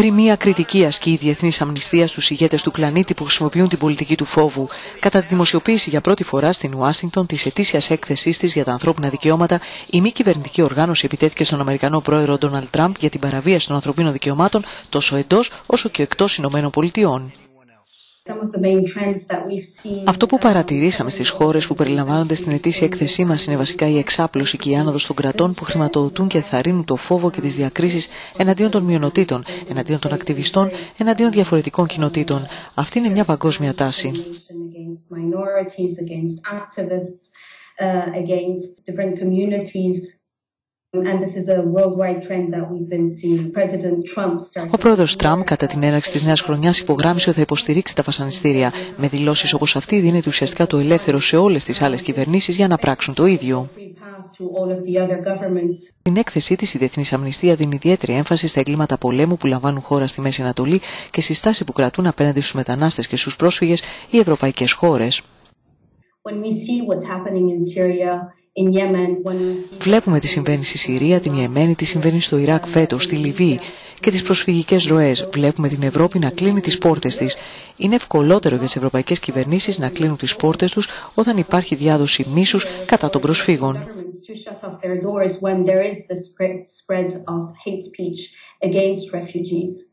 Δρυμία κριτική ασκεί η Διεθνής Αμνηστία στους ηγέτες του πλανήτη που χρησιμοποιούν την πολιτική του φόβου. Κατά τη δημοσιοποίηση για πρώτη φορά στην Ουάσιγκτον της ετήσιας έκθεσής της για τα ανθρώπινα δικαιώματα, η μη κυβερνητική οργάνωση επιτέθηκε στον Αμερικανό πρόεδρο Ντόναλντ Τραμπ για την παραβίαση των ανθρωπίνων δικαιωμάτων τόσο εντός όσο και εκτός Ηνωμένων Πολιτειών. Αυτό που παρατηρήσαμε στις χώρες που περιλαμβάνονται στην ετήσια έκθεσή μας είναι βασικά η εξάπλωση και η άνοδος των κρατών που χρηματοδοτούν και ενθαρρύνουν το φόβο και τις διακρίσεις εναντίον των μειονοτήτων, εναντίον των ακτιβιστών, εναντίον διαφορετικών κοινοτήτων. Αυτή είναι μια παγκόσμια τάση. Ο πρόεδρος Τραμπ κατά την έναρξη της νέας χρονιάς υπογράμμισε ότι θα υποστηρίξει τα βασανιστήρια. Με δηλώσεις όπως αυτή δίνεται ουσιαστικά το ελεύθερο σε όλες τις άλλες κυβερνήσεις για να πράξουν το ίδιο. Στην έκθεσή της η Διεθνής Αμνηστία δίνει ιδιαίτερη έμφαση στα εγκλήματα πολέμου που λαμβάνουν χώρα στη Μέση Ανατολή και στη στάση που κρατούν απέναντι στους μετανάστες και στους πρόσφυγες οι ευρωπαϊκές χώρες. Βλέπουμε τι συμβαίνει στη Συρία, την Ιεμένη, τι συμβαίνει στο Ιράκ φέτος, στη Λιβύη και τις προσφυγικές ροές. Βλέπουμε την Ευρώπη να κλείνει τις πόρτες της. Είναι ευκολότερο για τις ευρωπαϊκές κυβερνήσεις να κλείνουν τις πόρτες τους όταν υπάρχει διάδοση μίσους κατά των προσφύγων.